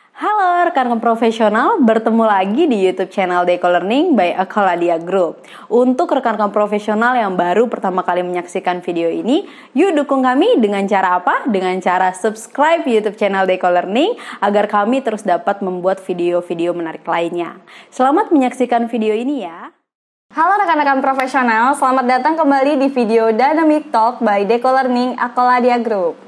Halo rekan profesional, bertemu lagi di YouTube channel Deco Learning by Akoladia Group. Untuk rekan-rekan profesional yang baru pertama kali menyaksikan video ini, yuk dukung kami dengan cara apa? Dengan cara subscribe YouTube channel Deco Learning agar kami terus dapat membuat video-video menarik lainnya. Selamat menyaksikan video ini ya. Halo rekan-rekan profesional, selamat datang kembali di video Dynamic Talk by Deco Learning Akoladia Group.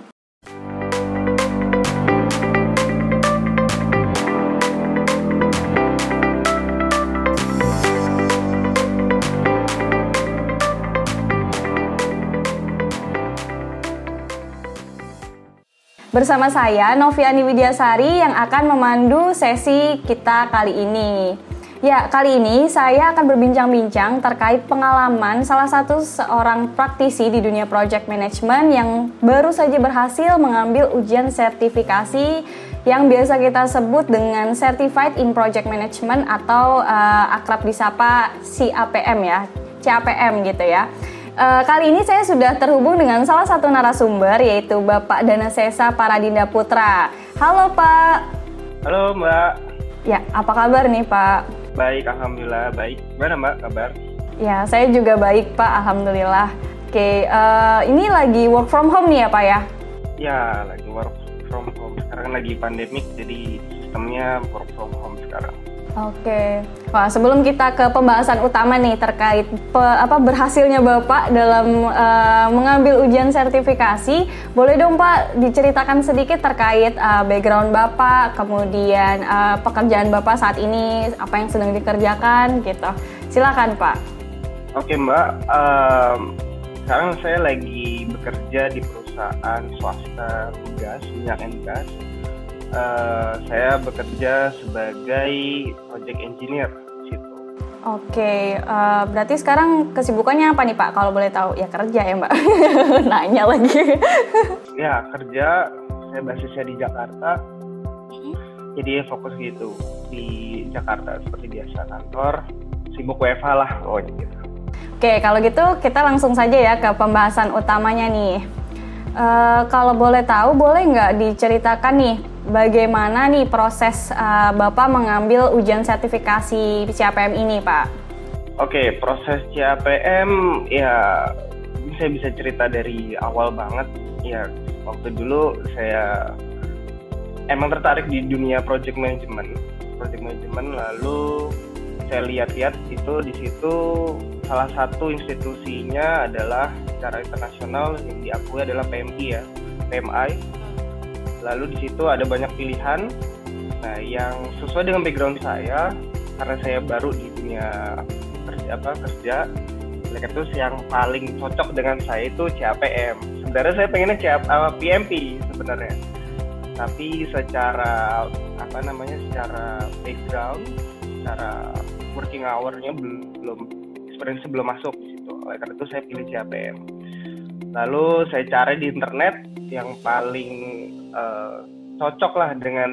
Bersama saya, Noviani Widyasari yang akan memandu sesi kita kali ini. Ya, kali ini saya akan berbincang-bincang terkait pengalaman salah satu seorang praktisi di dunia project management yang baru saja berhasil mengambil ujian sertifikasi yang biasa kita sebut dengan Certified in Project Management atau akrab disapa CAPM ya, CAPM gitu ya. Kali ini saya sudah terhubung dengan salah satu narasumber yaitu Bapak Danasesa Paradinda Putra. Halo Pak. Halo Mbak. Ya, apa kabar nih Pak? Baik, Alhamdulillah baik. Gimana Mbak kabar? Ya, saya juga baik Pak, Alhamdulillah. Oke, ini lagi work from home nih ya Pak ya? Ya, lagi work from home. Sekarang lagi pandemik, jadi sistemnya work from home sekarang. Oke, wah sebelum kita ke pembahasan utama nih terkait berhasilnya Bapak dalam mengambil ujian sertifikasi, boleh dong Pak diceritakan sedikit terkait background Bapak, kemudian pekerjaan Bapak saat ini, apa yang sedang dikerjakan gitu. Silakan Pak. Oke Mbak, sekarang saya lagi bekerja di perusahaan swasta gas, minyak and gas. Saya bekerja sebagai project engineer di situ. Oke, berarti sekarang kesibukannya apa nih Pak? Kalau boleh tahu, ya kerja ya Mbak. Nanya lagi. Ya kerja, saya basisnya di Jakarta. Jadi fokus gitu di Jakarta seperti biasa kantor, sibuk WFH lah, gitu. Oke, kalau gitu kita langsung saja ya ke pembahasan utamanya nih. Kalau boleh tahu, boleh nggak diceritakan nih bagaimana nih proses Bapak mengambil ujian sertifikasi CAPM ini, Pak? Oke, proses CAPM ya saya bisa cerita dari awal banget. Ya, waktu dulu saya emang tertarik di dunia project management, lalu saya lihat-lihat itu di situ salah satu institusinya adalah secara internasional yang diakui adalah PMI ya, PMI. Lalu di situ ada banyak pilihan. Nah, yang sesuai dengan background saya, karena saya baru di dunia kerja, oleh itu yang paling cocok dengan saya itu CAPM. Sebenarnya saya pengennya PMP sebenarnya. Tapi secara secara background, secara working hour-nya experience belum masuk di situ. Oleh karena itu saya pilih CAPM. Lalu saya cari di internet yang paling cocok lah dengan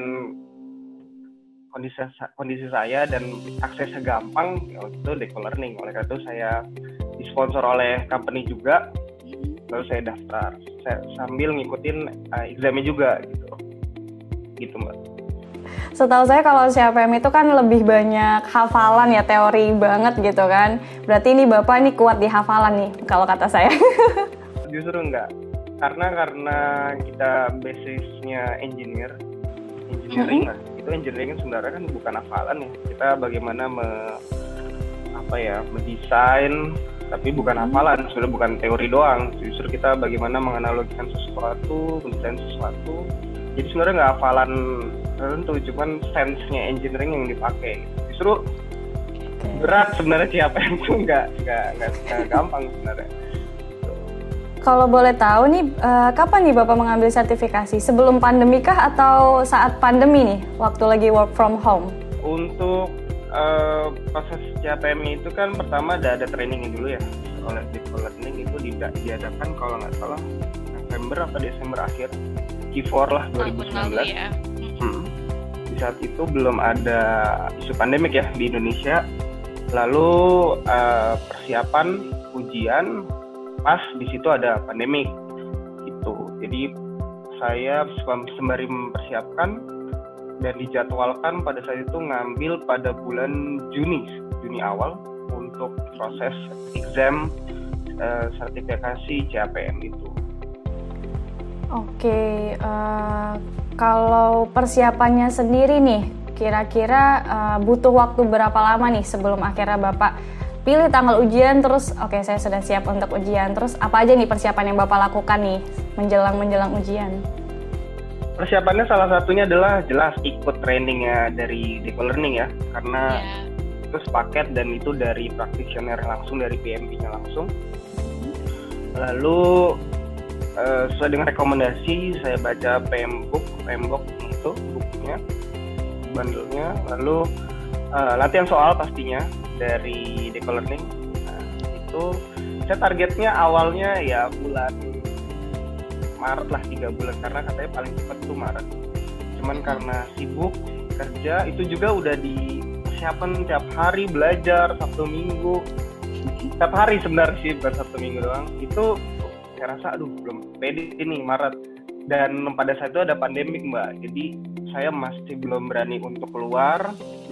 kondisi saya dan aksesnya gampang, yaitu Deco Learning. Oleh karena itu saya disponsor oleh company juga, lalu saya daftar. Saya sambil ngikutin examnya juga gitu Mbak. Setahu saya kalau CAPM itu kan lebih banyak hafalan ya, teori banget gitu kan. Berarti ini Bapak ini kuat di hafalan nih kalau kata saya. Justru enggak. Karena kita basisnya engineering lah. Itu engineering sebenarnya kan bukan hafalan ya. Kita bagaimana mendesain, tapi bukan hafalan, sudah bukan teori doang. Justru kita bagaimana menganalogikan sesuatu, mendesain sesuatu. Jadi sebenarnya nggak hafalan tertentu, cuman sense-nya engineering yang dipakai. Justru berat sebenarnya CAPM itu nggak gampang sebenarnya. Kalau boleh tahu nih, kapan nih Bapak mengambil sertifikasi? Sebelum pandemi kah atau saat pandemi nih, waktu lagi work from home? Untuk proses CAPM itu kan pertama ada trainingnya dulu ya, oleh Deco Learning itu diadakan kalau nggak salah November atau Desember akhir, Q4 lah 2019. Ya. Di saat itu belum ada isu pandemik ya di Indonesia. Lalu persiapan ujian pas di situ ada pandemik gitu. Jadi saya sembari mempersiapkan dan dijadwalkan pada saat itu ngambil pada bulan Juni awal untuk proses exam sertifikasi CAPM itu. Oke, kalau persiapannya sendiri nih, kira-kira butuh waktu berapa lama nih sebelum akhirnya Bapak pilih tanggal ujian, terus oke, saya sudah siap untuk ujian, terus apa aja nih persiapan yang Bapak lakukan nih menjelang ujian? Persiapannya salah satunya adalah jelas ikut trainingnya dari Deco Learning ya, karena itu sepaket dan itu dari practitioner langsung, dari PMP-nya langsung. Lalu sesuai dengan rekomendasi saya baca PMBOK itu bukunya, bundle-nya. Lalu latihan soal pastinya dari Deco Learning. Itu saya targetnya awalnya ya bulan Maret lah, 3 bulan, karena katanya paling cepat tuh Maret. Cuman karena sibuk kerja, itu juga udah dipersiapan tiap hari, belajar Sabtu Minggu, tiap hari sebenarnya sih, bukan Sabtu Minggu doang. Itu saya rasa belum pede ini Maret, dan pada saat itu ada pandemik Mbak, jadi saya masih belum berani untuk keluar,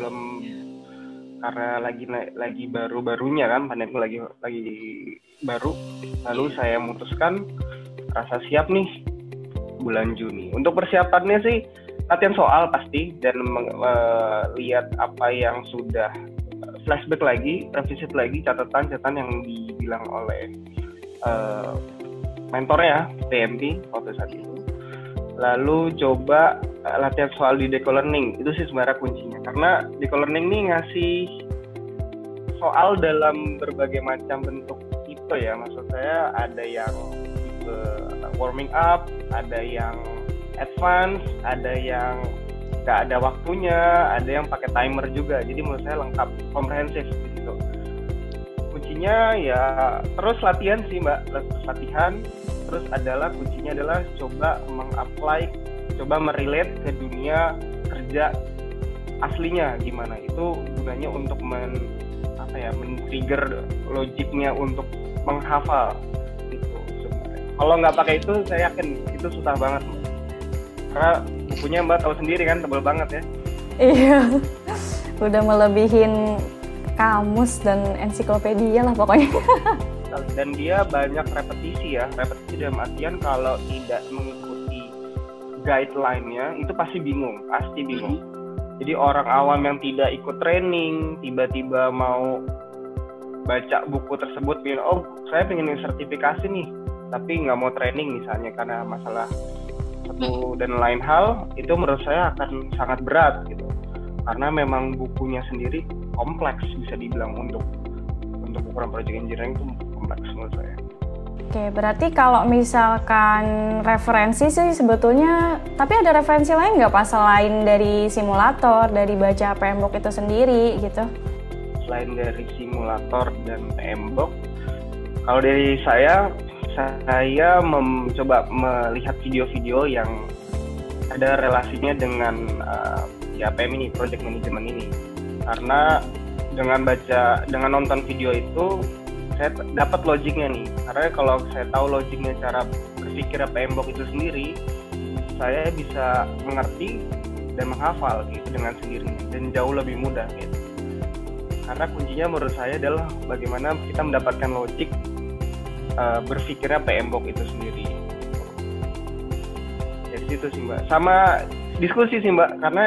karena lagi baru-barunya kan, pandemik lagi baru. Lalu saya memutuskan rasa siap nih bulan Juni. Untuk persiapannya sih latihan soal pasti, dan lihat apa yang sudah flashback lagi, revisit lagi catatan yang dibilang oleh mentornya PMP waktu saat itu. Lalu coba latihan soal di Deco Learning, itu sih sebenarnya kuncinya, karena Deco Learning nih ngasih soal dalam berbagai macam bentuk tipe ya. Maksud saya ada yang warming up, ada yang advance, ada yang nggak ada waktunya, ada yang pakai timer juga. Jadi menurut saya lengkap, komprehensif gitu. Kuncinya ya terus latihan sih Mbak, terus kuncinya adalah coba mengapply, coba merelate ke dunia kerja aslinya gimana. Itu gunanya untuk men-trigger logiknya untuk menghafal. Kalau nggak pakai itu, saya yakin itu susah banget. Karena bukunya Mbak tahu sendiri kan, tebal banget ya. Iya, udah melebihin kamus dan ensiklopedia lah pokoknya. Dan dia banyak repetisi ya. Repetisi dalam artian kalau tidak mengikuti guideline-nya, itu pasti bingung. Jadi orang awam yang tidak ikut training, tiba-tiba mau baca buku tersebut, saya pengen sertifikasi nih, tapi nggak mau training misalnya karena masalah satu dan lain hal, itu menurut saya akan sangat berat gitu, karena memang bukunya sendiri kompleks, bisa dibilang untuk ukuran project engineering itu kompleks menurut saya. Oke, berarti kalau misalkan referensi sih sebetulnya, tapi ada referensi lain nggak Pak selain dari simulator, dari baca PMBOK itu sendiri gitu? Selain dari simulator dan PMBOK, kalau dari saya mencoba melihat video-video yang ada relasinya dengan PM ini, project management ini. Karena dengan nonton video itu saya dapat logiknya nih. Karena kalau saya tahu logiknya, cara berpikir PMBOK itu sendiri, saya bisa mengerti dan menghafal gitu dengan sendirinya, dan jauh lebih mudah gitu. Karena kuncinya menurut saya adalah bagaimana kita mendapatkan logik berpikirnya PMBOK itu sendiri. Dari situ sih Mbak. Sama diskusi sih Mbak, karena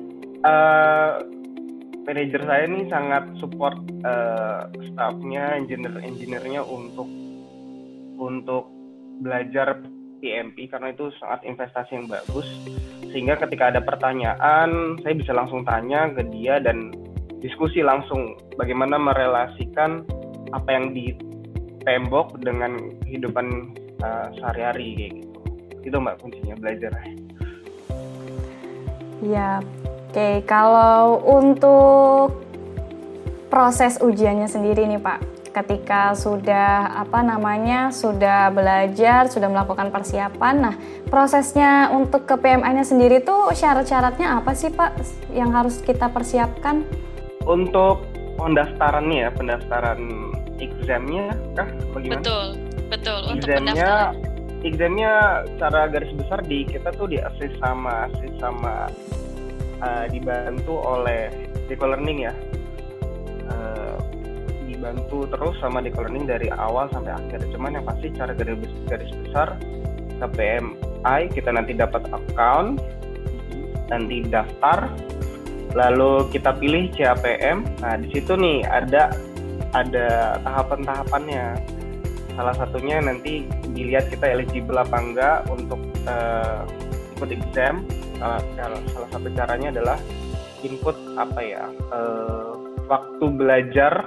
manajer saya ini sangat support staffnya, engineer-nya untuk belajar PMP, karena itu sangat investasi yang bagus. Sehingga ketika ada pertanyaan, saya bisa langsung tanya ke dia dan diskusi langsung bagaimana merelasikan apa yang di PMBOK dengan kehidupan sehari-hari kayak gitu. Itu Mbak kuncinya, belajar. Ya, oke. Kalau untuk proses ujiannya sendiri nih Pak, ketika sudah sudah belajar, sudah melakukan persiapan, nah prosesnya untuk ke PMA-nya sendiri tuh syarat-syaratnya apa sih Pak yang harus kita persiapkan? Untuk pendaftarannya ya, pendaftaran examnya kah? Bagaimana? Betul. Untuk pendaftaran. Examnya secara garis besar di kita tuh di assess sama dibantu oleh Decolearning ya. Dibantu terus sama Decolearning dari awal sampai akhir. Cuman yang pasti cara garis besar ke PMI kita nanti dapat account, nanti daftar, lalu kita pilih CAPM. Nah di situ nih ada tahapan-tahapannya. Salah satunya nanti dilihat kita eligible apa enggak untuk ikut exam. Salah satu caranya adalah input waktu belajar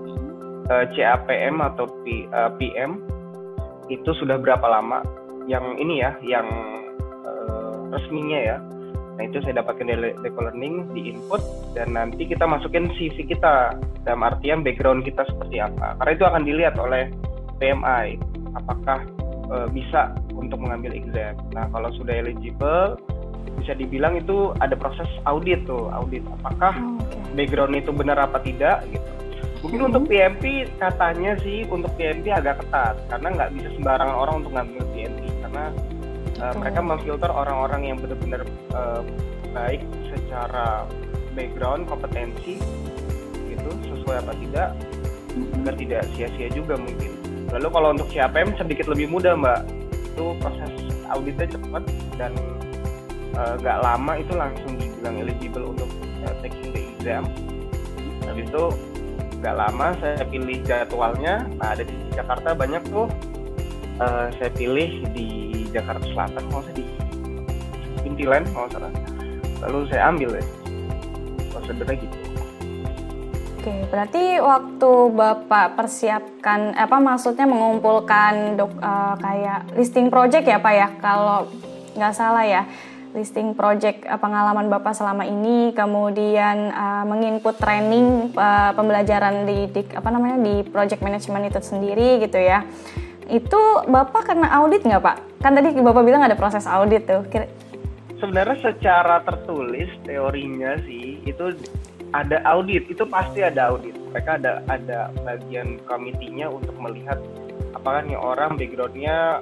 CAPM atau PM itu sudah berapa lama, yang ini ya, yang resminya ya. Nah itu saya dapatkan dari Decolearning, di input, dan nanti kita masukin CV kita, dalam artian background kita seperti apa, karena itu akan dilihat oleh PMI apakah bisa untuk mengambil exam. Nah kalau sudah eligible, bisa dibilang itu ada proses audit apakah background itu benar apa tidak gitu. Mungkin untuk PMP katanya sih untuk PMP agak ketat karena nggak bisa sembarangan orang untuk ngambil PMP karena mereka memfilter orang-orang yang benar-benar baik secara background, kompetensi gitu, sesuai apa tidak, agar tidak sia-sia juga mungkin. Lalu kalau untuk CAPM sedikit lebih mudah Mbak, itu proses auditnya cepat dan nggak lama itu langsung dibilang eligible untuk taking the exam. Habis itu nggak lama saya pilih jadwalnya. Nah ada di Jakarta banyak tuh, saya pilih di Jakarta Selatan, mau saya di Intiland mau salah. Lalu saya ambil ya, prosedurnya gitu. Oke, berarti waktu Bapak persiapkan, maksudnya mengumpulkan kayak listing project ya Pak ya, kalau nggak salah ya, listing project pengalaman Bapak selama ini, kemudian menginput training pembelajaran di project management itu sendiri gitu ya. Itu Bapak kena audit nggak Pak? Kan tadi Bapak bilang ada proses audit tuh. Sebenarnya secara tertulis teorinya sih itu ada audit, itu pasti ada audit. Mereka ada bagian komitinya untuk melihat apakah nih orang backgroundnya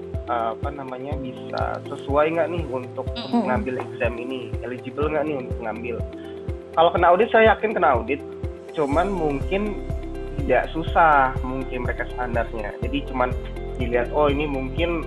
bisa sesuai nggak nih untuk ngambil exam ini, eligible nggak nih untuk ngambil. Kalau kena audit saya yakin kena audit, cuman mungkin tidak susah mungkin mereka standarnya. Jadi cuman dilihat ini mungkin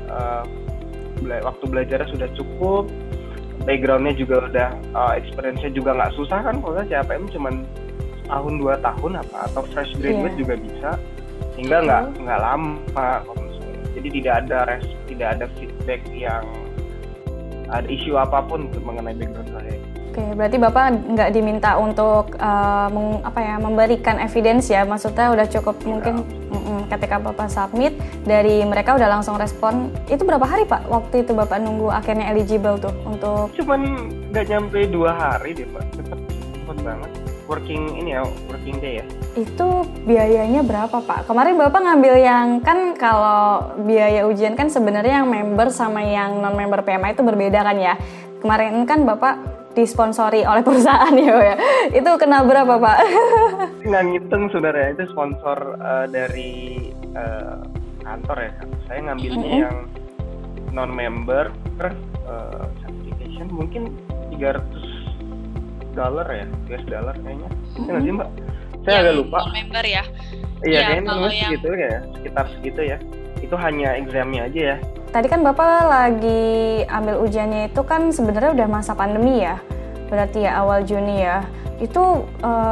waktu belajarnya sudah cukup, backgroundnya juga udah experience-nya juga nggak susah kan, kalau CAPM cuman tahun 2 tahun atau fresh graduate juga bisa, sehingga nggak lama. Jadi tidak ada feedback yang ada isu apapun mengenai background saya. Oke, berarti Bapak nggak diminta untuk memberikan evidence ya, maksudnya udah cukup mungkin ketika Bapak submit dari mereka udah langsung respon. Itu berapa hari Pak waktu itu Bapak nunggu akhirnya eligible tuh untuk? Cuman nggak nyampe 2 hari deh Pak, cepet banget. Working day ya. Itu biayanya berapa Pak? Kemarin Bapak ngambil yang, kan kalau biaya ujian kan sebenarnya yang member sama yang non-member PMI itu berbeda kan ya. Kemarin kan Bapak disponsori oleh perusahaan ya. Itu kena berapa Pak? Nggak ngitung sebenarnya, itu sponsor dari kantor ya. Saya ngambilnya yang non-member certification mungkin $300 ya, US dollar kayaknya. Itu nggak sih Mbak? Saya agak lupa. Member ya? Iya, kayaknya segitu ya, sekitar segitu ya. Itu hanya examnya aja ya. Tadi kan Bapak lagi ambil ujiannya itu kan sebenarnya udah masa pandemi ya, berarti ya awal Juni ya. Itu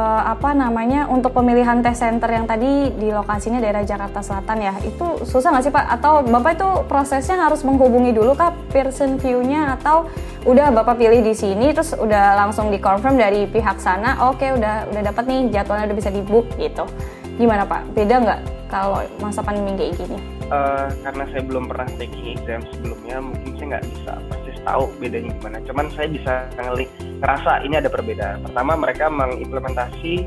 untuk pemilihan tes center yang tadi di lokasinya daerah Jakarta Selatan ya, itu susah nggak sih Pak? Atau Bapak itu prosesnya harus menghubungi dulu kah Pearson VUE-nya, atau udah Bapak pilih di sini terus udah langsung dikonfirm dari pihak sana, oke, udah dapat nih jadwalnya, udah bisa di-book gitu. Gimana Pak? Beda nggak kalau masa pandemi kayak gini? Karena saya belum pernah taking exam sebelumnya, mungkin saya nggak bisa persis tahu bedanya gimana. Cuman saya bisa ngerasa ini ada perbedaan. Pertama, mereka mengimplementasi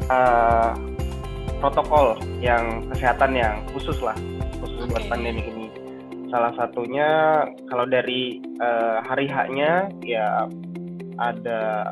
protokol yang kesehatan yang khusus buat pandemi ini. Salah satunya kalau dari hari H-nya ya ada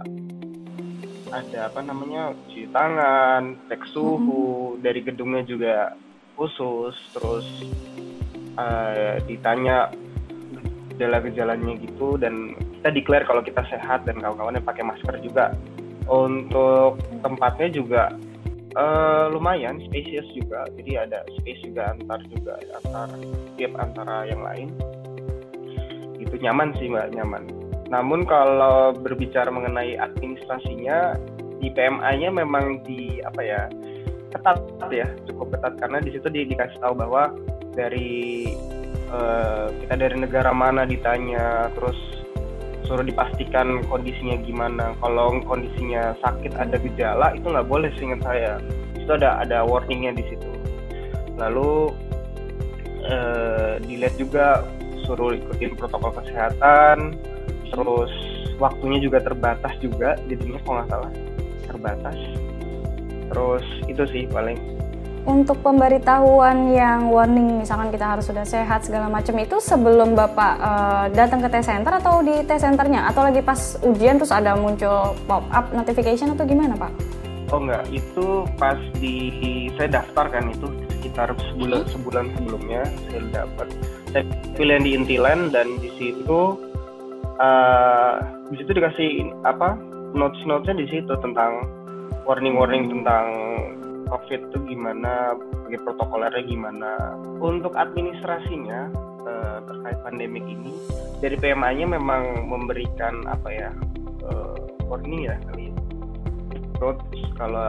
cuci tangan, cek suhu, dari gedungnya juga khusus, terus ditanya gejala-gejalanya gitu, dan kita declare kalau kita sehat dan kawan-kawan yang pakai masker juga. Untuk tempatnya juga lumayan spacious juga, jadi ada space juga antar antara yang lain. Itu nyaman sih Mbak, nyaman. Namun kalau berbicara mengenai administrasinya di PMI-nya memang ketat ya, cukup ketat karena di situ dikasih tahu bahwa dari kita dari negara mana ditanya, terus suruh dipastikan kondisinya gimana. Kalau kondisinya sakit ada gejala itu nggak boleh, seingat saya itu ada warningnya di situ. Lalu dilihat juga suruh ikutin protokol kesehatan, terus waktunya juga terbatas juga, jadinya kalau nggak salah terbatas. Terus itu sih paling. Untuk pemberitahuan yang warning, misalkan kita harus sudah sehat segala macam, itu sebelum Bapak datang ke test center atau di test centernya? Atau lagi pas ujian terus ada muncul pop-up notification atau gimana Pak? Oh enggak, itu pas saya daftar kan, itu sekitar sebulan sebelumnya saya dapat. Saya pilih di Intiland dan di situ dikasih notes-notesnya di situ tentang warning tentang COVID itu gimana, bagi protokolernya gimana. Untuk administrasinya terkait pandemik ini, dari PMI-nya memang memberikan warning ya kali. Terus kalau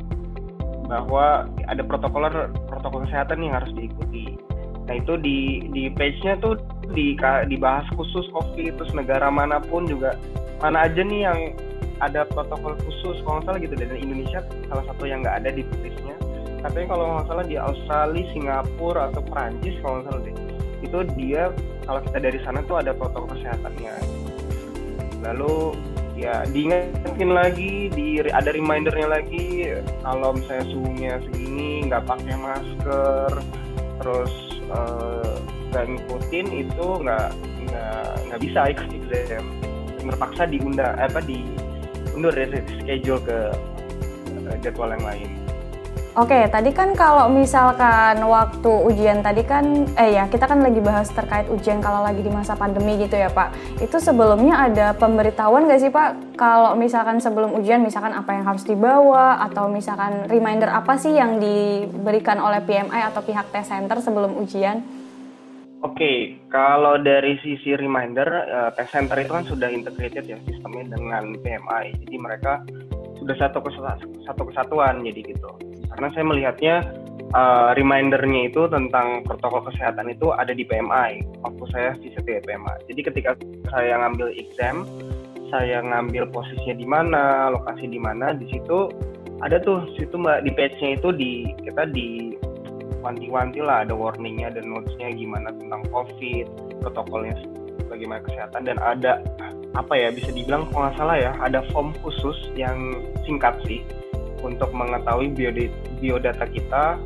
bahwa ada protokol kesehatan yang harus diikuti. Nah itu di page-nya tuh dibahas khusus COVID, terus negara manapun juga mana aja nih yang ada protokol khusus, kalau nggak salah gitu. Dan Indonesia salah satu yang nggak ada di listnya. Katanya kalau nggak salah di Australia, Singapura atau Perancis kalau nggak salah deh. Itu dia kalau kita dari sana tuh ada protokol kesehatannya. Lalu ya diingetin lagi, ada remindernya lagi kalau misalnya suhunya segini nggak pakai masker, terus nggak ngikutin itu nggak bisa ikut exam. Terpaksa undur dari schedule ke jadwal yang lain. Oke, tadi kan kalau misalkan waktu ujian tadi kan, kita kan lagi bahas terkait ujian kalau lagi di masa pandemi gitu ya Pak. Itu sebelumnya ada pemberitahuan nggak sih Pak? Kalau misalkan sebelum ujian, misalkan apa yang harus dibawa, atau misalkan reminder apa sih yang diberikan oleh PMI atau pihak test center sebelum ujian? Oke, kalau dari sisi reminder, test center itu kan sudah integrated ya sistemnya dengan PMI. Jadi mereka sudah satu kesatuan jadi gitu. Karena saya melihatnya remindernya itu tentang protokol kesehatan itu ada di PMI waktu saya visit di PMI. Jadi ketika saya ngambil exam, saya ngambil posisinya di mana, lokasi di mana, di situ ada tuh situ Mbak, di page-nya itu kita wanti-wanti lah, ada warningnya dan notes-nya gimana tentang COVID, protokolnya bagaimana kesehatan, dan ada bisa dibilang kalau nggak salah ya, ada form khusus yang singkat sih untuk mengetahui biodata kita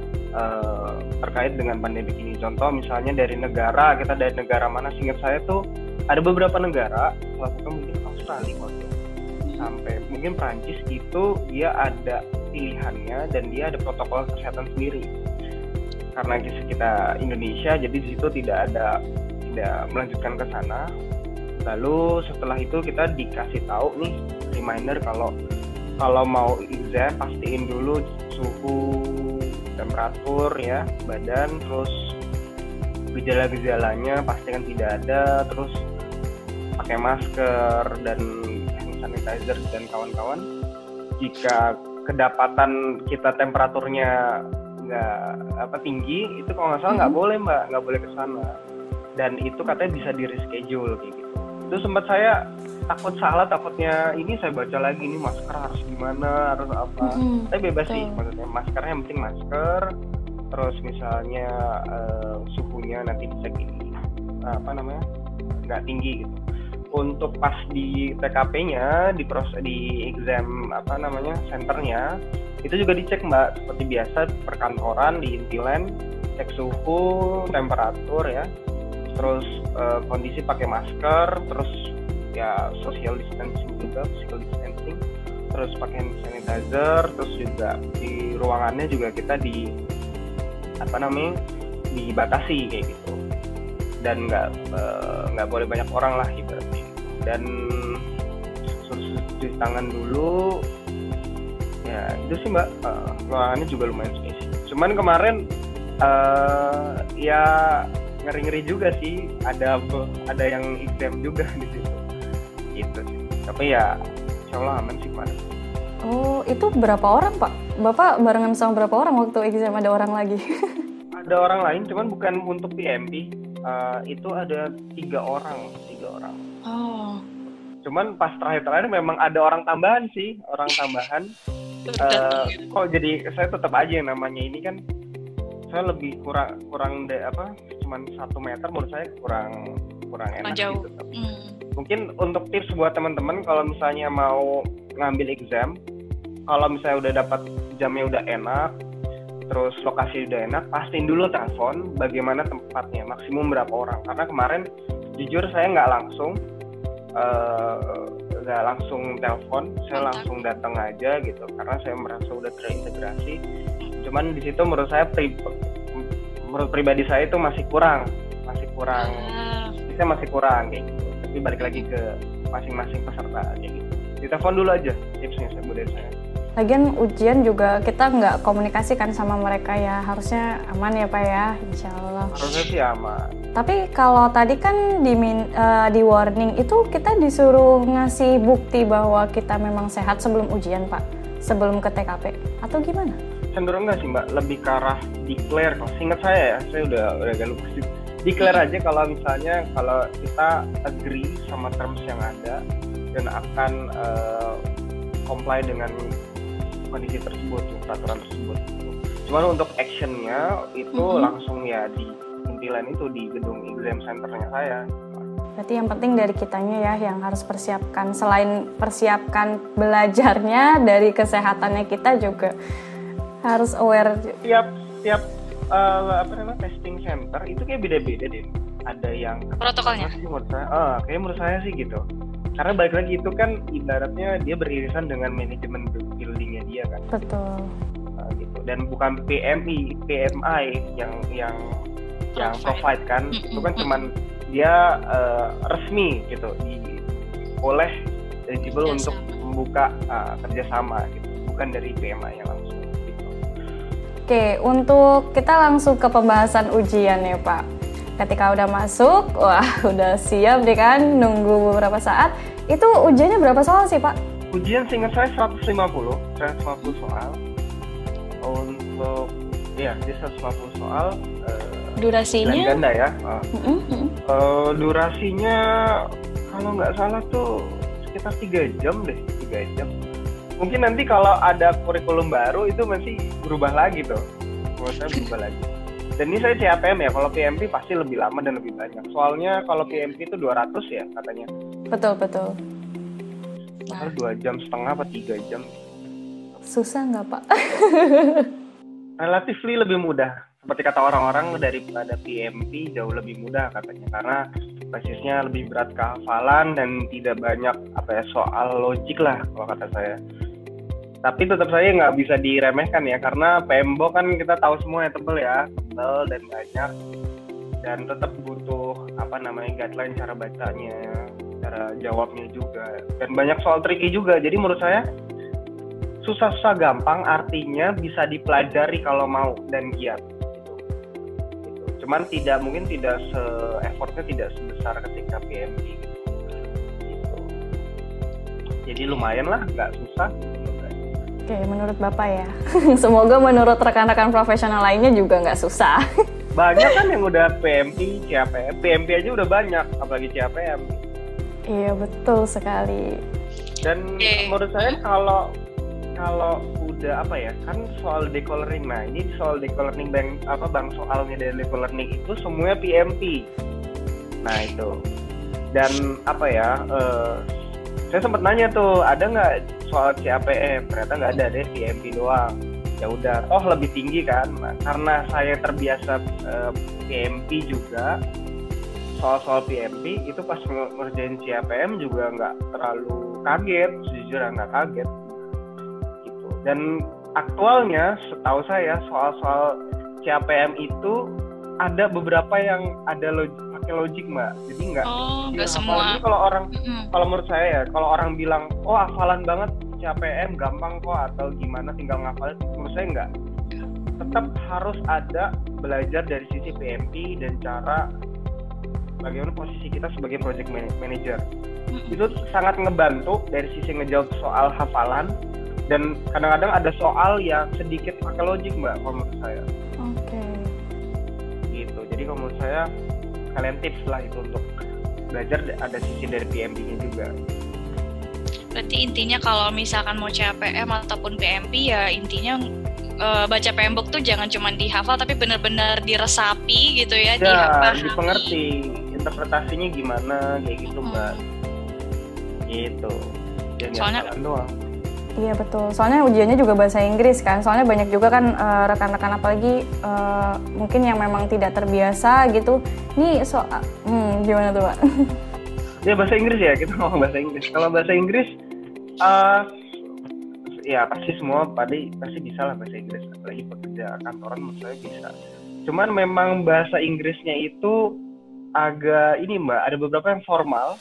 terkait dengan pandemi ini. Contoh misalnya dari negara, kita dari negara mana, seingat saya tuh ada beberapa negara, salah satu mungkin Australia sampai mungkin Perancis, itu dia ada pilihannya dan dia ada protokol kesehatan sendiri. Karena kita Indonesia, jadi di situ tidak melanjutkan ke sana. Lalu setelah itu kita dikasih tahu nih reminder kalau mau exam pastiin dulu suhu, temperatur ya badan, terus gejala-gejalanya pastikan tidak ada, terus pakai masker dan hand sanitizer dan kawan-kawan. Jika kedapatan kita temperaturnya nggak tinggi, itu kalau nggak salah nggak boleh Mbak, nggak boleh ke sana. Dan itu katanya bisa di reschedule kayak gitu. Itu sempat saya takut salah, takutnya ini saya baca lagi nih masker harus gimana, harus apa. Tapi bebas sih, maksudnya maskernya yang penting masker. Terus misalnya suhunya nanti dicek nggak tinggi gitu. Untuk pas di TKP-nya, di exam centernya, itu juga dicek Mbak, seperti biasa perkantoran di Intiland, cek suhu, temperatur ya, terus kondisi pakai masker, terus ya social distancing juga, physical distancing, terus pakai hand sanitizer, terus juga di ruangannya juga kita dibatasi kayak gitu, dan nggak boleh banyak orang lah ibaratnya. dan suruh cuci tangan dulu. Ya itu sih Mbak, ruangannya juga lumayan spesies. Cuman kemarin ya ngeri-ngeri juga sih, ada yang exam juga di situ. Gitu sih. Tapi ya insya Allah aman sih kemarin. Oh, itu berapa orang Pak? Bapak barengan sama berapa orang waktu exam? Ada orang lagi? Ada orang lain, cuman bukan untuk PMP. Itu ada 3 orang. Oh. Cuman pas terakhir memang ada orang tambahan sih, kok jadi saya tetap aja yang namanya ini kan saya lebih kurang cuman 1 meter menurut saya kurang enak jauh. gitu. Mungkin untuk tips buat teman-teman kalau misalnya mau ngambil exam, kalau misalnya udah dapat jamnya udah enak, terus lokasi udah enak, pastiin dulu telepon bagaimana tempatnya, maksimum berapa orang. Karena kemarin jujur saya nggak langsung telepon, saya langsung datang aja gitu, karena saya merasa udah terintegrasi. Cuman di situ menurut pribadi saya itu masih kurang kayak gitu. Tapi balik lagi ke masing-masing peserta aja gitu. Ditelepon dulu aja tipsnya dari saya. Lagian ujian juga kita nggak komunikasikan sama mereka ya, harusnya aman ya Pak ya, insya Allah. Harusnya sih aman. Tapi kalau tadi kan di warning itu kita disuruh ngasih bukti bahwa kita memang sehat sebelum ujian Pak, sebelum ke TKP, atau gimana? Cenderung nggak sih Mbak, lebih ke arah declare. Kalau seingat saya udah agak lupa sih. Declare aja kalau misalnya kalau kita agree sama terms yang ada dan akan comply dengan kondisi tersebut, peraturan tersebut. Cuman untuk actionnya itu langsung ya di intilan itu di gedung exam centernya saya. Berarti yang penting dari kitanya ya yang harus persiapkan, selain persiapkan belajarnya, dari kesehatannya kita juga harus aware. Tiap testing center itu kayak beda-beda deh. Ada yang protokolnya sih menurut saya sih gitu. Karena balik lagi itu kan ibaratnya dia beririsan dengan manajemen buildingnya dia kan. Betul. Gitu. Dan bukan PMI yang provide kan. Itu kan cuman dia resmi gitu, oleh eligible untuk membuka kerjasama gitu, bukan dari PMI yang langsung. Gitu. Oke, untuk kita langsung ke pembahasan ujian ya Pak. Ketika udah masuk, wah udah siap deh kan, nunggu beberapa saat. Itu ujiannya berapa soal sih Pak? Ujian seingat saya 150 soal. Untuk dia 150 soal. Durasinya? Ganda ya. Durasinya kalau nggak salah tuh sekitar 3 jam deh, 3 jam. Mungkin nanti kalau ada kurikulum baru itu masih berubah lagi tuh. Menurut saya berubah lagi. Dan ini saya CAPM ya, kalau PMP pasti lebih lama dan lebih banyak. Soalnya kalau PMP itu 200 ya katanya. Betul. Nah, 2,5 jam apa 3 jam. Susah nggak Pak? Relatif lebih mudah. Seperti kata orang-orang daripada PMP jauh lebih mudah katanya. Karena basisnya lebih berat kehafalan dan tidak banyak soal logik lah kalau kata saya. Tapi tetap saya nggak bisa diremehkan ya, karena PMBO kan kita tahu semua ya tebel dan banyak, dan tetap butuh guideline cara bacanya, cara jawabnya juga, dan banyak soal tricky juga. Jadi menurut saya susah-susah gampang, artinya bisa dipelajari kalau mau dan giat gitu. Cuman effortnya tidak sebesar ketika PMP gitu. Jadi lumayan lah, nggak susah. Oke, menurut Bapak ya. Semoga menurut rekan-rekan profesional lainnya juga nggak susah. Banyak kan yang udah PMP, CAPM. PMP aja udah banyak, apalagi CAPM. Iya, betul sekali. Dan menurut saya kalau udah kan soal decoloring. Nah, ini soal decoloring bang soalnya dari decoloring itu semuanya PMP. Nah, itu. Dan saya sempat nanya tuh, ada nggak soal CAPM? Ternyata nggak ada deh, PMP doang. Ya udah, lebih tinggi kan. Nah, karena saya terbiasa PMP juga, soal-soal PMP itu pas ngerjain CAPM juga nggak terlalu kaget, sejujurnya nggak kaget gitu. Dan aktualnya setahu saya soal-soal CAPM itu ada beberapa yang ada pakai logik Mbak, jadi nggak semua. Kalau orang, kalau menurut saya ya, kalau orang bilang, oh hafalan banget CAPM gampang kok atau gimana tinggal ngafalin, menurut saya enggak. Tetap harus ada belajar dari sisi PMP dan cara bagaimana posisi kita sebagai project manager. Itu sangat ngebantu dari sisi ngejawab soal hafalan, dan kadang-kadang ada soal yang sedikit pakai logik Mbak, kalau menurut saya. Oke. Gitu. Jadi kalau menurut saya kalian tips lah itu untuk belajar, ada sisi dari PMP-nya juga. Berarti intinya kalau misalkan mau CAPM ataupun PMP ya intinya baca PMBOK tuh jangan cuma dihafal tapi benar-benar diresapi gitu ya, dipahami. Dipengerti interpretasinya gimana kayak gitu Mbak. Gitu. Jangan Soalnya hafalan doang. Iya betul, soalnya ujiannya juga bahasa Inggris kan, soalnya banyak juga kan rekan-rekan apalagi mungkin yang memang tidak terbiasa gitu. Nih gimana tuh Pak? Ya bahasa Inggris ya, kita ngomong bahasa Inggris. Kalau bahasa Inggris, ya pasti semua pasti bisa lah bahasa Inggris, apalagi pekerja kantoran menurut saya bisa. Cuman memang bahasa Inggrisnya itu agak ini Mbak, ada beberapa yang formal,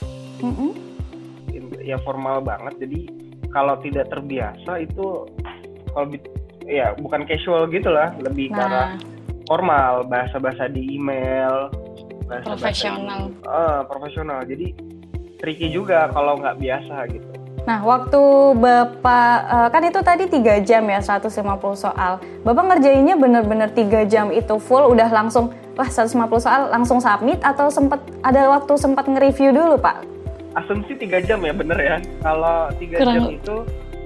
ya formal banget. Jadi kalau tidak terbiasa itu, kalau ya bukan casual gitulah, lebih ke arah formal, bahasa-bahasa di email, profesional. Profesional. Jadi tricky juga kalau nggak biasa gitu. Nah, waktu Bapak, kan itu tadi 3 jam ya, 150 soal. Bapak ngerjainnya bener-bener 3 jam itu full, udah langsung, 150 soal langsung submit atau ada waktu sempat nge-review dulu Pak? Asumsi 3 jam ya, bener ya. Kalau 3 jam itu,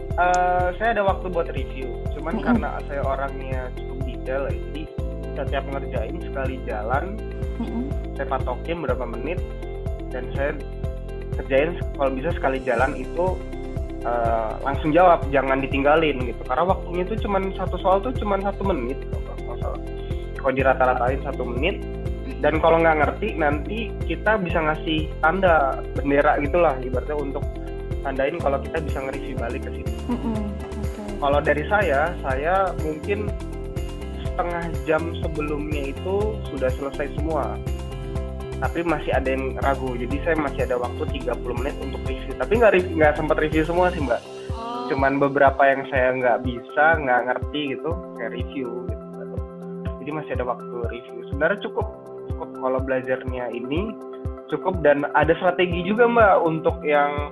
saya ada waktu buat review. Cuman karena saya orangnya cukup detail, jadi setiap ngerjain sekali jalan, saya patokin berapa menit, dan saya kerjain kalau bisa sekali jalan itu langsung jawab, jangan ditinggalin gitu. Karena waktunya itu cuman satu soal tuh cuman 1 menit kalau dirata-ratain 1 menit. Dan kalau nggak ngerti nanti kita bisa ngasih tanda bendera gitulah ibaratnya untuk tandain kalau kita bisa nge-review balik ke situ. Kalau dari saya mungkin setengah jam sebelumnya itu sudah selesai semua. Tapi masih ada yang ragu, jadi saya masih ada waktu 30 menit untuk review. Tapi nggak sempat review semua sih Mbak. Cuman beberapa yang saya nggak bisa, nggak ngerti gitu, saya review gitu. Jadi masih ada waktu review. Sebenarnya cukup kalau belajarnya ini cukup, dan ada strategi juga Mbak untuk yang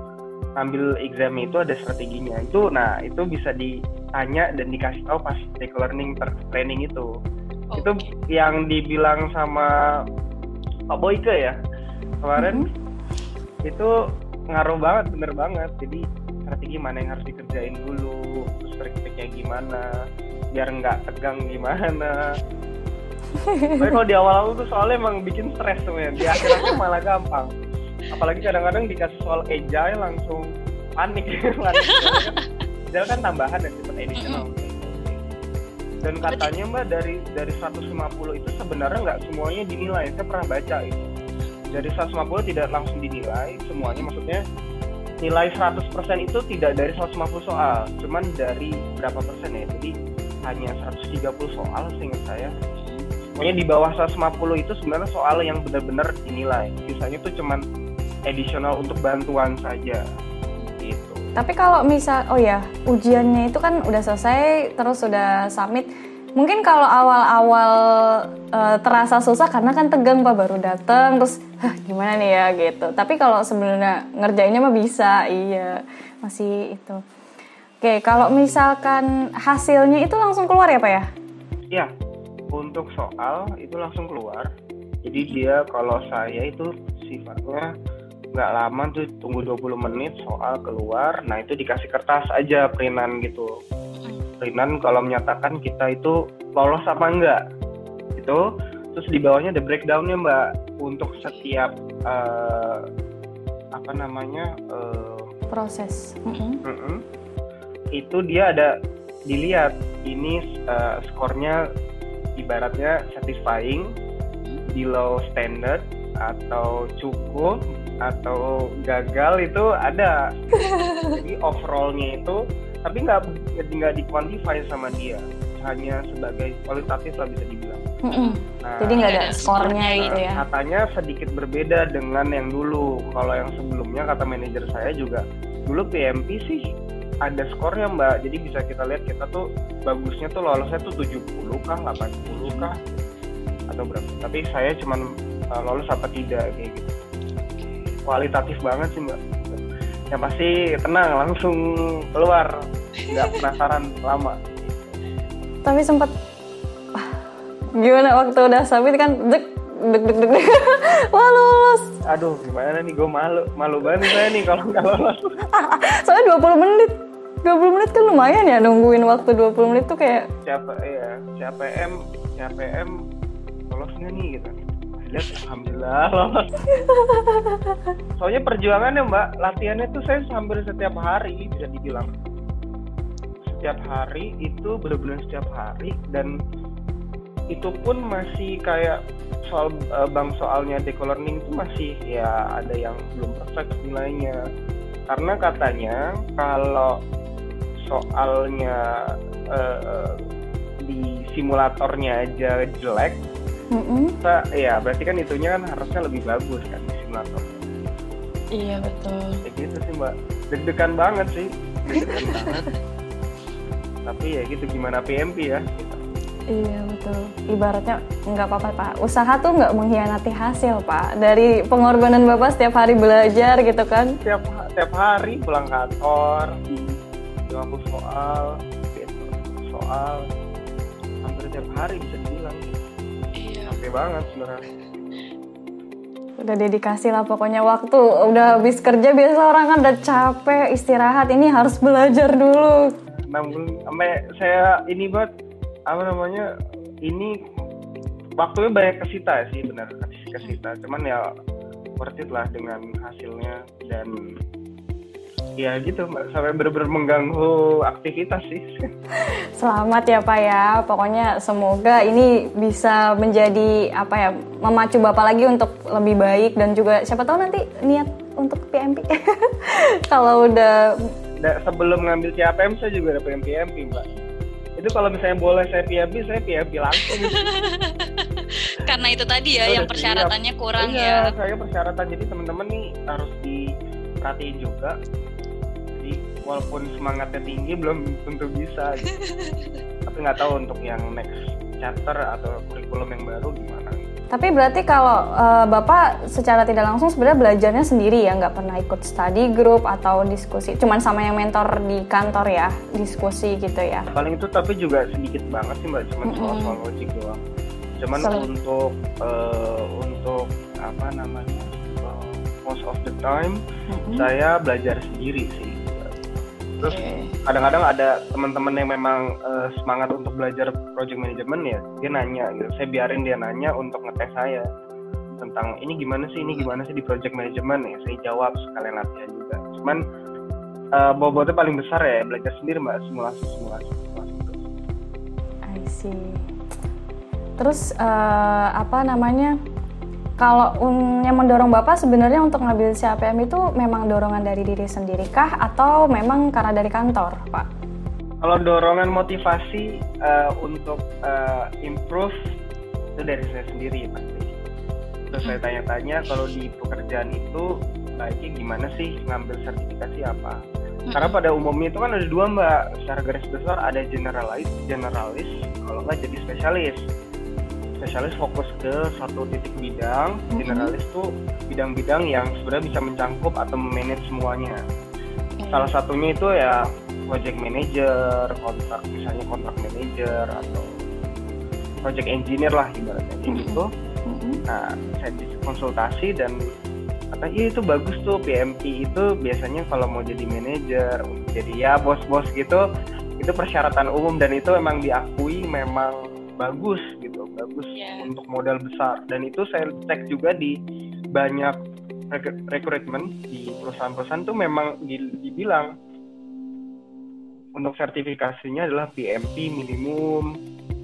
ambil exam itu, ada strateginya. Itu bisa ditanya dan dikasih tahu pas learning training itu. Itu yang dibilang sama Pak Boyke ya kemarin, itu ngaruh banget, bener banget. Jadi strategi mana yang harus dikerjain dulu, terus praktiknya gimana, biar nggak tegang gimana. Tapi kalau di awal-awal tuh soalnya emang bikin stres sebenarnya, di akhir-akhir malah gampang. Apalagi kadang-kadang dikasih soal agile langsung panik. Agile kan tambahan dan cepat additional. Dan katanya Mbak dari 150 itu sebenarnya nggak semuanya dinilai. Saya pernah baca itu. Dari 150 tidak langsung dinilai semuanya, maksudnya nilai 100% itu tidak dari 150 soal, cuman dari berapa persen ya. Jadi hanya 130 soal seingat saya. Pokoknya di bawah 150 itu sebenarnya soal yang benar-benar dinilai. Sisanya tuh cuman additional untuk bantuan saja. Gitu. Tapi kalau misal, ujiannya itu kan udah selesai, terus udah submit. Mungkin kalau awal-awal terasa susah karena kan tegang Pak, baru datang, terus gimana nih ya gitu. Tapi kalau sebenarnya ngerjainnya mah bisa, iya masih itu. Oke, kalau misalkan hasilnya itu langsung keluar ya Pak ya? Iya. Untuk soal itu langsung keluar. Jadi dia kalau saya itu sifatnya nggak lama tuh, tunggu 20 menit soal keluar. Nah itu dikasih kertas aja, printan gitu. Printan kalau menyatakan kita itu lolos apa enggak gitu. Terus di bawahnya ada breakdownnya Mbak untuk setiap proses. Itu dia ada dilihat ini skornya ibaratnya satisfying, below standard, atau cukup, atau gagal, itu ada. Jadi overallnya itu, tapi nggak dikuantify sama dia, hanya sebagai kualitatif lah bisa dibilang. Nah, Jadi nggak ada ada skornya skornya gitu ya. katanya sedikit berbeda dengan yang dulu. Kalau yang sebelumnya kata manajer saya juga, dulu PMP sih ada skornya Mbak. Jadi bisa kita lihat kita tuh bagusnya tuh lolosnya tuh 70 kah, 80 kah, atau berapa. Tapi saya cuman lolos apa tidak kayak gitu. Kualitatif banget sih Mbak. Yang pasti tenang, langsung keluar, nggak penasaran lama. Tapi sempat gimana waktu udah submit kan deg. Wah lulus. Aduh, gimana nih, gue malu banget saya nih kalau nggak lolos. Soalnya 20 menit. 20 menit kan lumayan ya, nungguin waktu 20 menit tuh kayak CAPM lolos nggak nih gitu. Lihat, alhamdulillah lolos. Soalnya perjuangannya Mbak, latihannya tuh saya hampir setiap hari bisa dibilang. Setiap hari itu benar-benar setiap hari, dan itu pun masih kayak soalnya Decolearning itu masih ya ada yang belum perfect nilainya, karena katanya kalau soalnya di simulatornya aja jelek, ya berarti kan itunya kan harusnya lebih bagus kan di simulator. Iya betul. Kayak gitu sih Mbak, deg-degan banget sih, deg-degan banget. Tapi ya gitu, gimana PMP ya gitu. Iya betul. Ibaratnya nggak apa-apa Pak. Usaha tuh nggak mengkhianati hasil Pak. Dari pengorbanan Bapak setiap hari belajar gitu kan. Setiap hari pulang kantor, 50 soal, hampir tiap hari bisa dibilang. Iya. Capek banget sebenarnya. Udah dedikasi lah pokoknya, waktu udah habis kerja biasa orang kan udah capek istirahat, ini harus belajar dulu. Sampai saya ini buat ini waktunya banyak kesita sih, benar kesita, cuman ya worth it lah dengan hasilnya, dan ya gitu sampai benar-benar mengganggu aktivitas sih. Selamat ya Pak ya, pokoknya semoga ini bisa menjadi memacu Bapak lagi untuk lebih baik, dan juga siapa tahu nanti niat untuk PMP. Kalau udah sebelum ngambil CAPM saya juga ada PMP Mbak. Itu kalau misalnya boleh saya PMP langsung. Karena itu tadi ya, yang persyaratannya kurang ya. ya. Saya persyaratan, jadi teman-teman nih harus diperhatiin juga. Jadi walaupun semangatnya tinggi belum tentu bisa gitu. Tapi nggak tahu untuk yang next chapter atau kurikulum yang baru gimana. Tapi berarti kalau Bapak secara tidak langsung sebenarnya belajarnya sendiri ya, nggak pernah ikut study group atau diskusi, cuman sama yang mentor di kantor ya, diskusi gitu ya? Paling itu tapi juga sedikit banget sih Mbak, cuman soal logik doang. Cuman untuk most of the time saya belajar sendiri sih. Terus kadang-kadang ada teman-teman yang memang semangat untuk belajar project management ya, dia nanya gitu. Saya biarin dia nanya untuk ngetes saya tentang ini gimana sih di project management ya. Saya jawab sekalian latihan juga. Cuman bobotnya paling besar ya belajar sendiri Mbak, simulasi. I see. Terus kalau yang mendorong Bapak sebenarnya untuk ngambil CAPM itu memang dorongan dari diri sendiri kah atau memang karena dari kantor, Pak? Kalau dorongan motivasi untuk improve itu dari saya sendiri pasti. Terus saya tanya-tanya kalau di pekerjaan itu baiknya gimana sih, ngambil sertifikasi apa? Karena pada umumnya itu kan ada dua Mbak, secara garis besar ada generalis, kalau nggak jadi spesialis. Spesialis fokus ke satu titik bidang, generalis tuh bidang-bidang yang sebenarnya bisa mencangkup atau memanage semuanya. Salah satunya itu ya project manager, misalnya contract manager atau project engineer lah ibaratnya gitu. Nah, saya konsultasi dan kata iya itu bagus tuh, PMP itu biasanya kalau mau jadi manajer, jadi ya bos-bos gitu, itu persyaratan umum dan itu memang diakui memang bagus untuk modal besar. Dan itu saya cek juga di banyak rekrutmen di perusahaan-perusahaan tuh memang dibilang untuk sertifikasinya adalah PMP minimum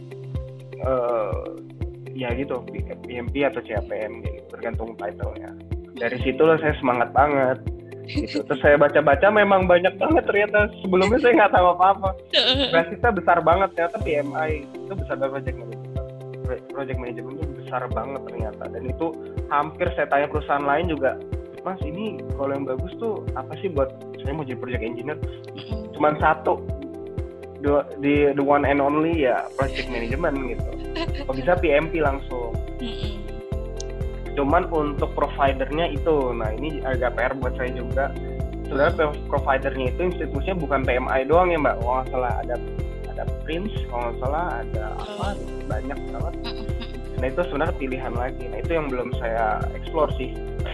ya gitu, PMP atau CAPM gitu, bergantung title-nya. Dari situ lah saya semangat banget gitu. Terus saya baca-baca memang banyak banget ternyata, sebelumnya saya nggak tahu apa-apa. Basisnya besar banget ternyata, PMI itu besar banget project manager. project management itu besar banget ternyata, dan itu hampir saya tanya perusahaan lain juga, Mas ini kalau yang bagus tuh apa sih buat saya mau jadi project engineer? Cuman satu, the one and only ya project management gitu. Kalau bisa PMP langsung. Cuman untuk providernya itu, nah ini agak PR buat saya juga. Sebenarnya providernya itu institusinya bukan PMI doang ya Mbak. Kalau nggak salah ada Prince, kalau nggak salah ada apa, banyak banget. Nah itu sebenarnya pilihan lagi. Nah itu yang belum saya explore sih.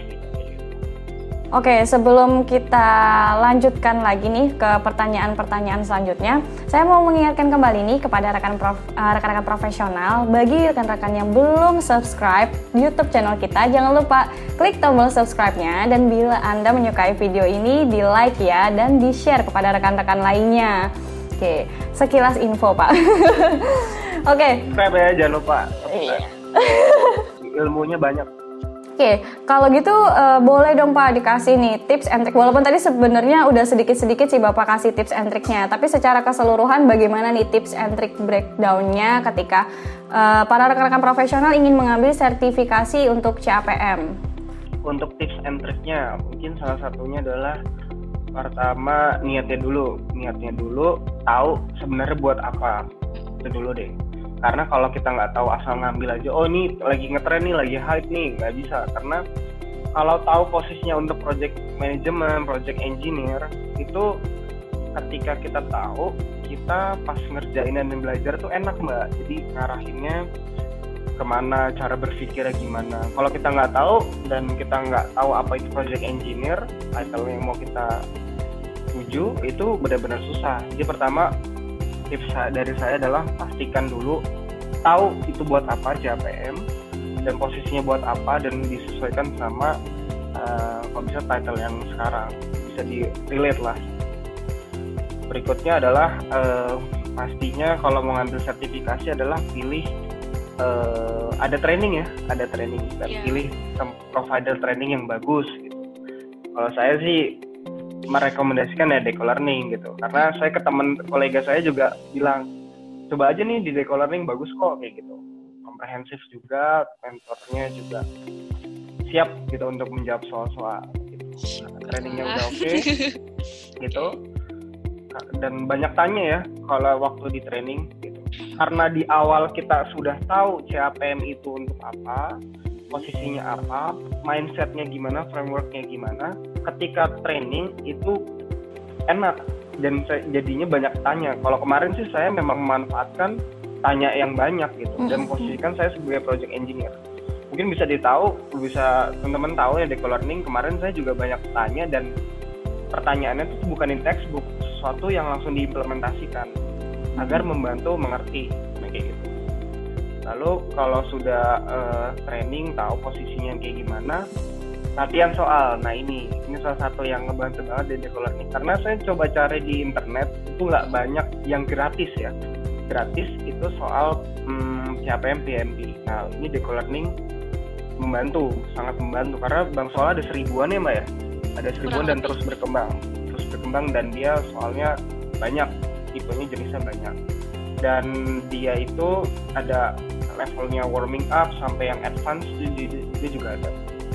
Oke, sebelum kita lanjutkan lagi nih ke pertanyaan-pertanyaan selanjutnya, saya mau mengingatkan kembali nih kepada rekan-rekan profesional, bagi rekan-rekan yang belum subscribe YouTube channel kita, jangan lupa klik tombol subscribe-nya, dan bila Anda menyukai video ini, di like ya, dan di share kepada rekan-rekan lainnya. Oke, sekilas info Pak. Oke. Subscribe ya, jangan lupa. Ilmunya banyak. Oke, kalau gitu boleh dong Pak dikasih nih tips and trick. Walaupun tadi sebenarnya udah sedikit-sedikit sih Bapak kasih tips and tricknya, tapi secara keseluruhan bagaimana nih tips and trick breakdown-nya ketika para rekan-rekan profesional ingin mengambil sertifikasi untuk CAPM? Untuk tips and tricknya, mungkin salah satunya adalah pertama niatnya dulu, tahu sebenarnya buat apa, itu dulu deh. Karena kalau kita nggak tahu asal ngambil aja, oh ini lagi ngetren nih, lagi hype nih, nggak bisa. Karena kalau tahu posisinya untuk project management, project engineer, itu ketika kita tahu, kita pas ngerjain dan belajar tuh enak Mbak. Jadi ngarahinnya kemana, cara berpikirnya gimana. Kalau kita nggak tahu dan kita nggak tahu apa itu project engineer, title yang mau kita tuju, itu benar-benar susah. Jadi pertama, tips dari saya adalah pastikan dulu tahu itu buat apa CAPM dan posisinya buat apa, dan disesuaikan sama kalau bisa title yang sekarang bisa di-relate lah. Berikutnya adalah pastinya kalau mau ngambil sertifikasi adalah pilih ada training dan pilih provider training yang bagus gitu. Kalau saya sih merekomendasikan ya Deco Learning gitu, karena saya ke teman kolega saya juga bilang coba aja nih di Deco Learning, bagus kok kayak gitu, komprehensif juga, mentornya juga siap gitu untuk menjawab soal-soal gitu. Trainingnya udah oke gitu, dan banyak tanya ya kalau waktu di training gitu, karena di awal kita sudah tahu CAPM itu untuk apa, posisinya apa, mindsetnya gimana, frameworknya gimana. Ketika training itu enak dan jadinya banyak tanya. Kalau kemarin sih saya memang memanfaatkan tanya yang banyak gitu, dan posisikan saya sebagai project engineer. Mungkin bisa teman-teman tahu ya Deco Learning, kemarin saya juga banyak tanya dan pertanyaannya itu bukan in textbook, sesuatu yang langsung diimplementasikan agar membantu mengerti kayak gitu. Lalu kalau sudah training, tahu posisinya kayak gimana, latihan soal. Nah ini salah satu yang ngebantu banget di Deco Learning, karena saya coba cari di internet itu nggak banyak yang gratis ya. Gratis itu soal CAPM PMP. Nah ini Deco Learning sangat membantu, karena bang soal ada 1000-an ya Mbak ya, ada 1000-an dan terus berkembang dan dia soalnya banyak, tipenya jenisnya banyak, dan dia itu ada levelnya warming up sampai yang advance, dia juga ada.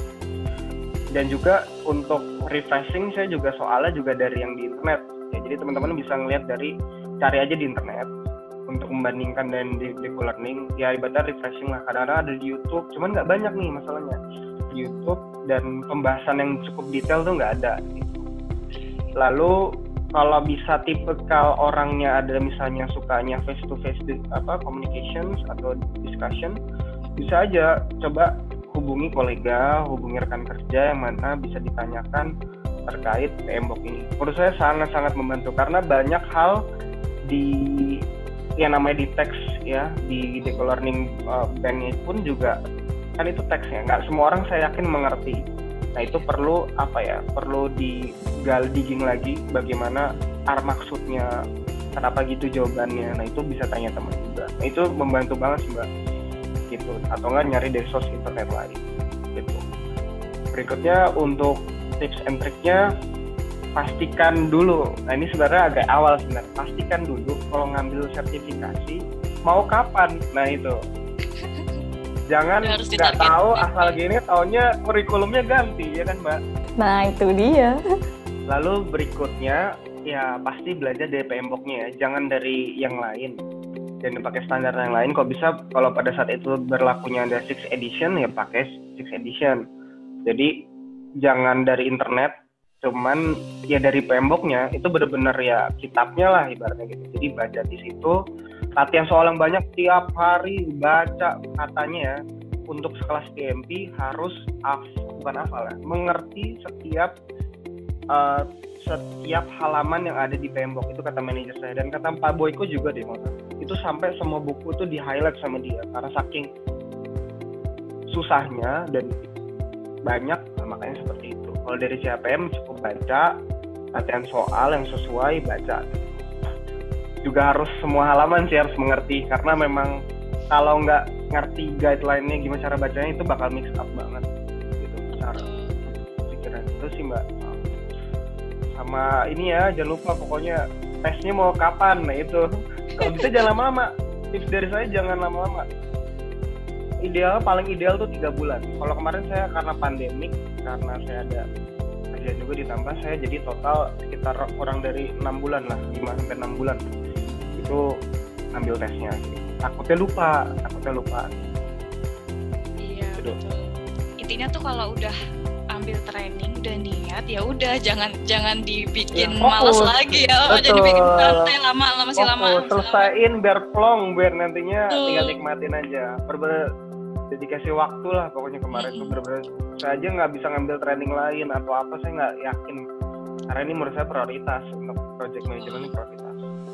Dan juga untuk refreshing saya juga soalnya juga dari yang di internet ya, jadi teman-teman bisa ngeliat cari aja di internet untuk membandingkan dan di Deco Learning ya, ibadah refreshing lah. Kadang-kadang ada di YouTube, cuman nggak banyak nih masalahnya di YouTube, dan pembahasan yang cukup detail tuh nggak ada gitu. Lalu kalau bisa tipikal orangnya ada misalnya sukanya face to face communications atau discussion, bisa aja coba hubungi kolega, hubungi rekan kerja yang mana bisa ditanyakan terkait PMBOK ini. Menurut saya sangat-sangat membantu, karena banyak hal di yang namanya di teks ya, di Deco Learning bandnya pun juga kan itu teksnya, nggak semua orang saya yakin mengerti. Nah itu perlu digging lagi bagaimana maksudnya, kenapa gitu jawabannya. Nah itu bisa tanya teman juga. Nah itu membantu banget sih Mbak gitu, atau nggak nyari dari source internet lain gitu. Berikutnya untuk tips and triknya, pastikan dulu. Nah ini sebenarnya agak awal sebenarnya. Pastikan dulu kalau ngambil sertifikasi mau kapan. Nah itu Jangan Harus nggak ditargetin. tahu asal gini taunya kurikulumnya ganti ya kan Mbak. Nah itu dia. Lalu berikutnya ya pasti belajar dari PMBOK-nya ya, jangan dari yang lain. Jangan pakai standar yang lain. Kalau bisa, kalau pada saat itu berlakunya ada 6 edition ya pakai 6 edition. Jadi jangan dari internet, cuman ya dari PMBOK-nya itu benar-benar ya kitabnya lah ibaratnya gitu. Jadi baca di situ, latihan soal yang banyak tiap hari baca katanya ya. Untuk sekelas PMP harus bukan hafal ya, mengerti setiap halaman yang ada di PMBOK, itu kata manajer saya dan kata Pak Boyko juga deh, itu sampai semua buku itu di highlight sama dia karena saking susahnya dan banyak, makanya seperti itu. Kalau dari CAPM cukup baca, latihan soal yang sesuai, baca. Juga harus semua halaman sih harus mengerti, karena memang kalau nggak ngerti guideline-nya gimana cara bacanya itu bakal mix up banget gitu cara pikiran itu sih Mbak. Sama ini ya, jangan lupa pokoknya tesnya mau kapan, nah itu kalau bisa jangan lama-lama. Tips dari saya jangan lama-lama. Paling ideal tuh 3 bulan. Kalau kemarin saya karena pandemik, karena saya ada kerja juga ditambah, saya jadi total sekitar kurang dari 6 bulan lah, 5-6 bulan itu ambil tesnya. Takutnya lupa. Iya betul. Intinya tuh kalau udah ambil training, udah niat, ya udah jangan dibikin Ya, malas fokus. lagi ya. Betul. Jadi bikin santai lama masih lama. Selesaiin biar plong, biar nantinya Betul. tinggal nikmatin aja. Bener-bener dedikasi waktu lah pokoknya kemarin tuh bener-bener saya aja nggak bisa ngambil training lain atau apa, saya nggak yakin karena ini menurut saya prioritas untuk project management, ini prioritas.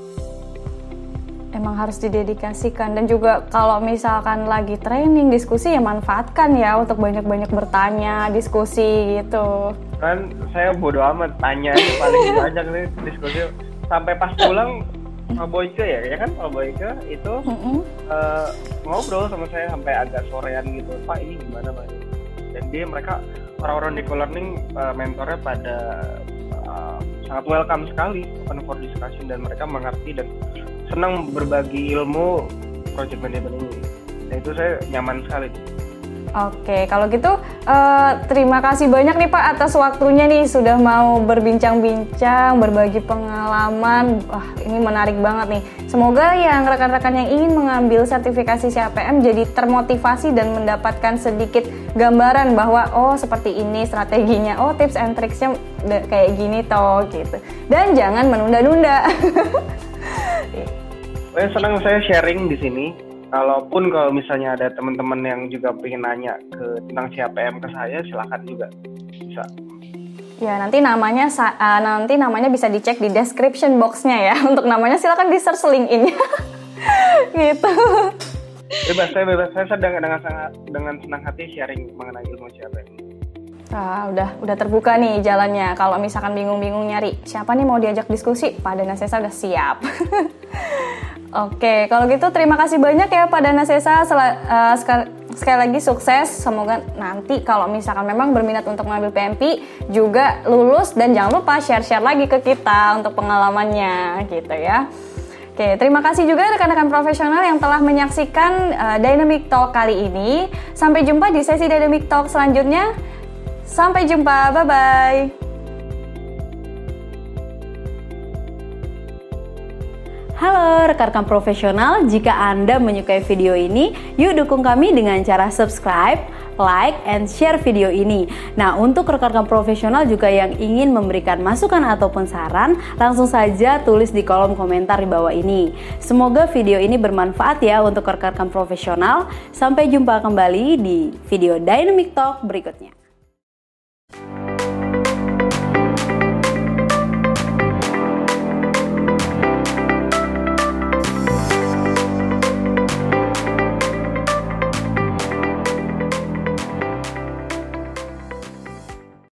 Emang harus didedikasikan, dan juga kalau misalkan lagi training, diskusi ya manfaatkan ya untuk banyak-banyak bertanya, diskusi gitu. Kan saya bodo amat, tanya aja paling banyak nih diskusi sampai pas pulang. Pak Boyke ya kan Pak Boyke itu ngobrol sama saya sampai agak sorean gitu, Pak ini gimana Pak? Dan mereka orang-orang di co-learning mentornya pada sangat welcome sekali, open for discussion, dan mereka mengerti dan senang berbagi ilmu project management ini. Nah itu saya nyaman sekali. Oke, kalau gitu terima kasih banyak nih Pak atas waktunya nih, sudah mau berbincang-bincang, berbagi pengalaman. Wah, ini menarik banget nih. Semoga yang rekan-rekan yang ingin mengambil sertifikasi CAPM jadi termotivasi dan mendapatkan sedikit gambaran bahwa oh seperti ini strateginya, oh tips and tricksnya kayak gini toh gitu. Dan jangan menunda-nunda. Saya senang saya sharing di sini. Kalau misalnya ada teman-teman yang juga pengen nanya tentang CAPM ke saya, silakan juga bisa. Ya nanti namanya bisa dicek di description box-nya ya. Untuk namanya silakan di search link-in-nya. Gitu. Bebas. Saya dengan senang hati sharing mengenai ilmu CAPM. Udah terbuka nih jalannya. Kalau misalkan bingung-bingung nyari siapa nih mau diajak diskusi, Pak Danasesa udah siap. Oke, kalau gitu terima kasih banyak ya Pak Danasesa. Sekali lagi sukses. Semoga nanti kalau misalkan memang berminat untuk mengambil PMP juga lulus, dan jangan lupa share-share lagi ke kita untuk pengalamannya gitu ya. Oke, terima kasih juga rekan-rekan profesional yang telah menyaksikan Dynamic Talk kali ini. Sampai jumpa di sesi Dynamic Talk selanjutnya. Sampai jumpa, bye-bye. Halo rekan-rekan profesional, jika Anda menyukai video ini, yuk dukung kami dengan cara subscribe, like, and share video ini. Nah, untuk rekan-rekan profesional juga yang ingin memberikan masukan ataupun saran, langsung saja tulis di kolom komentar di bawah ini. Semoga video ini bermanfaat ya untuk rekan-rekan profesional. Sampai jumpa kembali di video Dynamic Talk berikutnya.